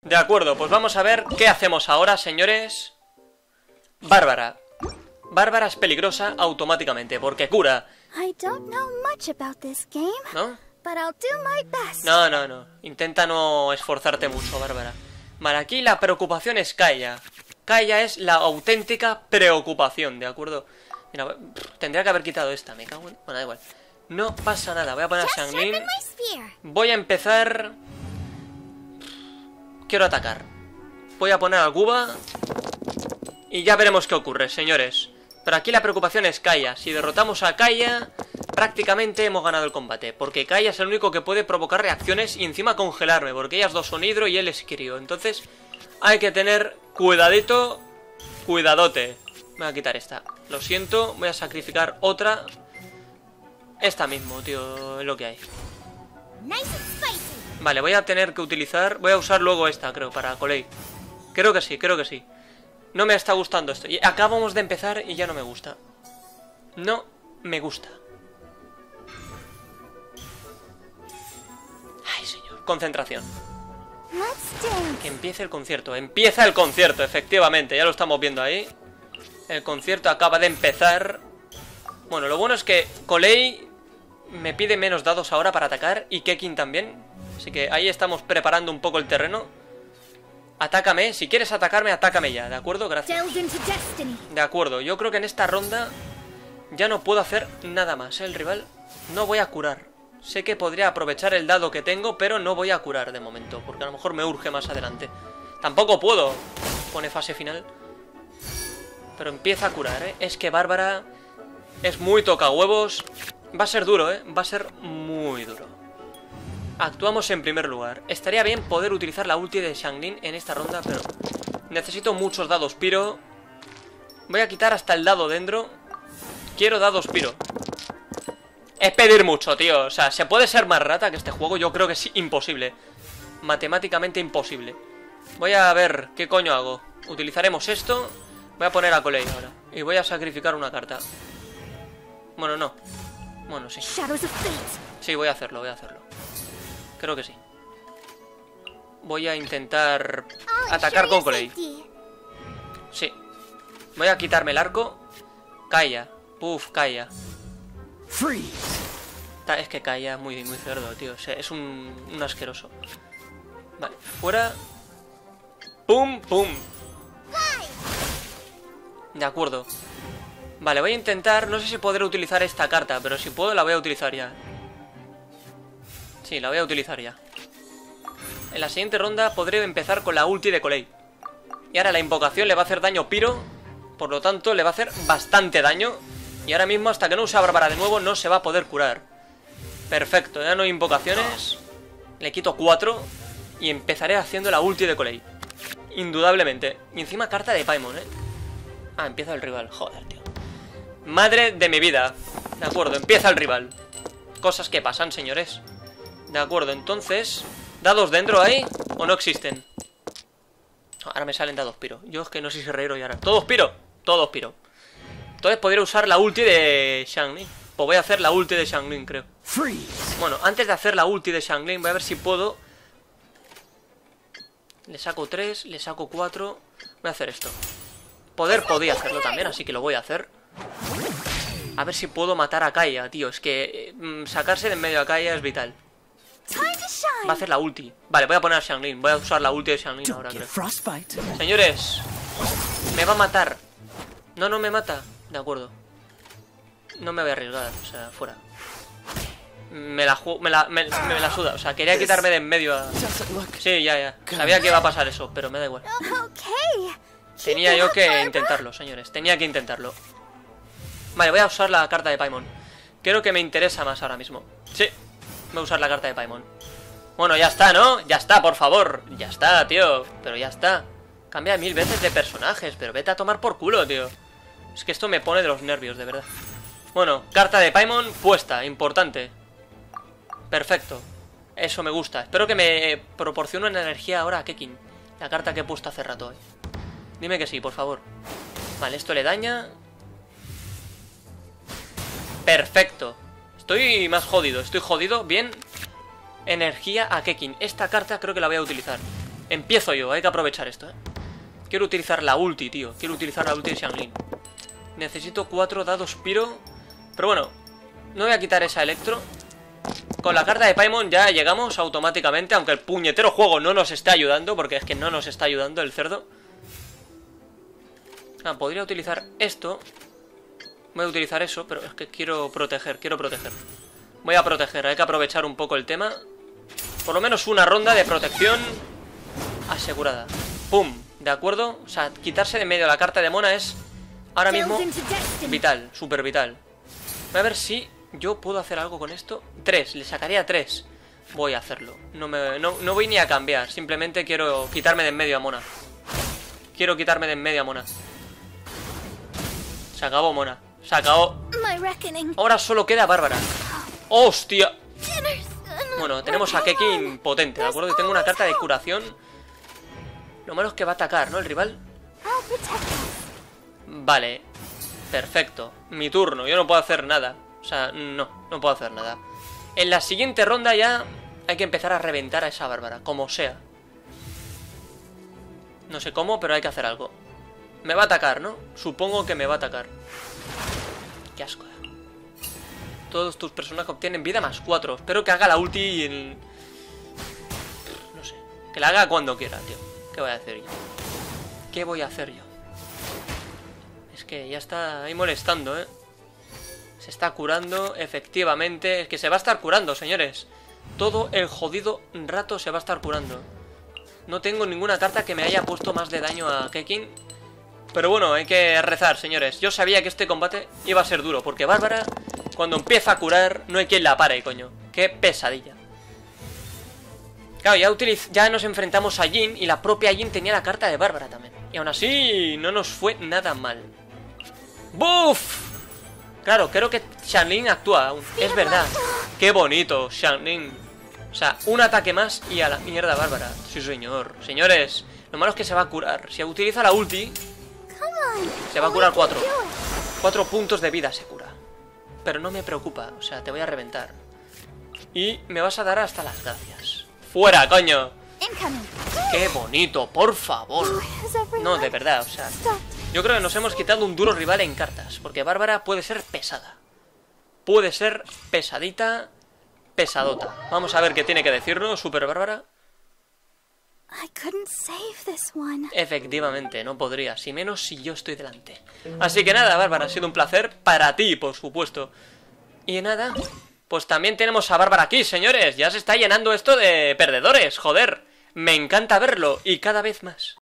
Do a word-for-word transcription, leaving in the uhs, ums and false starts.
De acuerdo, pues vamos a ver qué hacemos ahora, señores. Bárbara. Bárbara es peligrosa automáticamente, porque cura. I don't know much about this game, ¿No? but I'll do my best. No, no, no. Intenta no esforzarte mucho, Bárbara. Vale, aquí la preocupación es Kaeya. Kaeya es la auténtica preocupación, ¿de acuerdo? Mira, pff, tendría que haber quitado esta, me cago en... Bueno, da igual. No pasa nada, voy a poner a Just Xianglin. sharpen my spear. Voy a empezar... Quiero atacar. Voy a poner al Guba. Y ya veremos qué ocurre, señores. Pero aquí la preocupación es Kaeya. Si derrotamos a Kaeya, prácticamente hemos ganado el combate. Porque Kaeya es el único que puede provocar reacciones y encima congelarme. Porque ellas dos son hidro y él es crío. Entonces hay que tener cuidadito. Cuidadote. Me voy a quitar esta. Lo siento, voy a sacrificar otra. Esta mismo, tío, es lo que hay. Nice and spicy. Vale, voy a tener que utilizar... Voy a usar luego esta, creo, para Colei. Creo que sí, creo que sí. No me está gustando esto. Y acabamos de empezar y ya no me gusta. No me gusta. Ay, señor. Concentración. Let's dance. Que empiece el concierto. Empieza el concierto, efectivamente. Ya lo estamos viendo ahí. El concierto acaba de empezar. Bueno, lo bueno es que Colei me pide menos dados ahora para atacar. Y Kekin también. Así que ahí estamos preparando un poco el terreno. Atácame, si quieres atacarme, atácame ya, ¿de acuerdo? Gracias. Delve into destiny. De acuerdo, yo creo que en esta ronda ya no puedo hacer nada más, ¿eh? El rival no voy a curar. Sé que podría aprovechar el dado que tengo, pero no voy a curar de momento, porque a lo mejor me urge más adelante. Tampoco puedo. Pone fase final. Pero empieza a curar, ¿eh? Es que Bárbara es muy toca huevos. Va a ser duro, ¿eh? Va a ser muy duro. Actuamos en primer lugar. Estaría bien poder utilizar la ulti de Xianglin en esta ronda, pero necesito muchos dados piro. Voy a quitar hasta el dado dentro. Quiero dados piro. Es pedir mucho, tío. O sea, ¿se puede ser más rata que este juego? Yo creo que es imposible. Matemáticamente imposible. Voy a ver qué coño hago. Utilizaremos esto. Voy a poner a Colei ahora. Y voy a sacrificar una carta. Bueno, no. Bueno, sí. Shadows of fate. Sí, voy a hacerlo, voy a hacerlo. Creo que sí. Voy a intentar atacar con Colei. Sí. Voy a quitarme el arco. Kaeya. Puf, Kaeya. Es que Kaeya es muy, muy cerdo, tío. O sea, es un, un asqueroso. Vale, fuera. Pum, pum. De acuerdo. Vale, voy a intentar. No sé si podré utilizar esta carta, pero si puedo la voy a utilizar ya. Sí, la voy a utilizar ya. En la siguiente ronda podré empezar con la ulti de Colei. Y ahora la invocación le va a hacer daño piro. Por lo tanto, le va a hacer bastante daño. Y ahora mismo, hasta que no use a Bárbara de nuevo, no se va a poder curar. Perfecto, ya no hay invocaciones. Le quito cuatro. Y empezaré haciendo la ulti de Colei. Indudablemente. Y encima carta de Paimon, ¿eh? Ah, empieza el rival. Joder, tío. Madre de mi vida. De acuerdo, empieza el rival. Cosas que pasan, señores. De acuerdo, entonces... ¿Dados dentro ahí? ¿O no existen? Ahora me salen dados piro. Yo es que no sé si reír y ahora. ¿Todos piro? Todos piro. Entonces podría usar la ulti de Xianglin. Pues voy a hacer la ulti de Xianglin, creo. Bueno, antes de hacer la ulti de Xianglin, voy a ver si puedo... Le saco tres, le saco cuatro. Voy a hacer esto. Poder podía hacerlo también, así que lo voy a hacer. A ver si puedo matar a Kaeya, tío. Es que eh, sacarse de en medio a Kaeya es vital. Va a hacer la ulti. Vale, voy a poner a Xianglin. Voy a usar la ulti de Xianglin ahora, creo. Señores, me va a matar. No, no me mata. De acuerdo. No me voy a arriesgar, o sea, fuera. Me la, me la, me, me la suda. O sea, quería quitarme de en medio a... Sí, ya, ya. Sabía que iba a pasar eso, pero me da igual. Tenía yo que intentarlo, señores. Tenía que intentarlo. Vale, voy a usar la carta de Paimon. Creo que me interesa más ahora mismo. Sí, voy a usar la carta de Paimon. Bueno, ya está, ¿no? Ya está, por favor. Ya está, tío. Pero ya está. Cambia mil veces de personajes. Pero vete a tomar por culo, tío. Es que esto me pone de los nervios, de verdad. Bueno, carta de Paimon puesta. Importante. Perfecto. Eso me gusta. Espero que me proporcione una energía ahora a Kekin. La carta que he puesto hace rato, eh. Dime que sí, por favor. Vale, esto le daña. Perfecto. Estoy más jodido, estoy jodido. Bien. Energía a Kekin. Esta carta creo que la voy a utilizar. Empiezo yo, hay que aprovechar esto, ¿eh? Quiero utilizar la ulti, tío. Quiero utilizar la ulti de Xianglin. Necesito cuatro dados piro. Pero bueno, no voy a quitar esa electro. Con la carta de Paimon ya llegamos automáticamente, aunque el puñetero juego no nos está ayudando, porque es que no nos está ayudando el cerdo. Ah, podría utilizar esto. Voy a utilizar eso, pero es que quiero proteger, quiero proteger. Voy a proteger, hay que aprovechar un poco el tema. Por lo menos una ronda de protección asegurada. ¡Pum! ¿De acuerdo? O sea, quitarse de medio la carta de Mona es ahora mismo vital, súper vital. Voy a ver si yo puedo hacer algo con esto. Tres, le sacaría tres. Voy a hacerlo. No, me, no, no voy ni a cambiar. Simplemente quiero quitarme de en medio a Mona. Quiero quitarme de en medio a Mona. Se acabó Mona. Se acabó. Ahora solo queda Bárbara. ¡Hostia! Bueno, tenemos a Kekin potente, ¿de acuerdo? Y tengo una carta de curación. Lo malo es que va a atacar, ¿no? El rival. Vale. Perfecto. Mi turno. Yo no puedo hacer nada. O sea, no. No puedo hacer nada. En la siguiente ronda ya hay que empezar a reventar a esa Bárbara. Como sea. No sé cómo, pero hay que hacer algo. Me va a atacar, ¿no? Supongo que me va a atacar. Qué asco. Todos tus personajes obtienen vida más cuatro. Espero que haga la ulti y el... No sé. Que la haga cuando quiera, tío. ¿Qué voy a hacer yo? ¿Qué voy a hacer yo? Es que ya está ahí molestando, ¿eh? Se está curando, efectivamente. Es que se va a estar curando, señores. Todo el jodido rato se va a estar curando. No tengo ninguna carta que me haya puesto más de daño a Kekin. Pero bueno, hay que rezar, señores. Yo sabía que este combate iba a ser duro, porque Bárbara, cuando empieza a curar, no hay quien la pare, coño. Qué pesadilla. Claro, ya, utiliz ya nos enfrentamos a Jin, y la propia Jin tenía la carta de Bárbara también. Y aún así, no nos fue nada mal. ¡Buf! Claro, creo que Xianglin actúa aún. Es verdad. Qué bonito, Xianglin. O sea, un ataque más y a la mierda Bárbara. Sí, señor. Señores, lo malo es que se va a curar. Si utiliza la ulti, se va a curar cuatro. Cuatro puntos de vida se cura. Pero no me preocupa, o sea, te voy a reventar. Y me vas a dar hasta las gracias. ¡Fuera, coño! ¡Qué bonito, por favor! No, de verdad, o sea, yo creo que nos hemos quitado un duro rival en cartas. Porque Bárbara puede ser pesada. Puede ser pesadita, pesadota. Vamos a ver qué tiene que decirnos, Super Bárbara. Efectivamente, no podría, si menos si yo estoy delante. Así que nada, Bárbara, ha sido un placer para ti, por supuesto. Y nada, pues también tenemos a Bárbara aquí, señores. Ya se está llenando esto de perdedores, joder. Me encanta verlo, y cada vez más.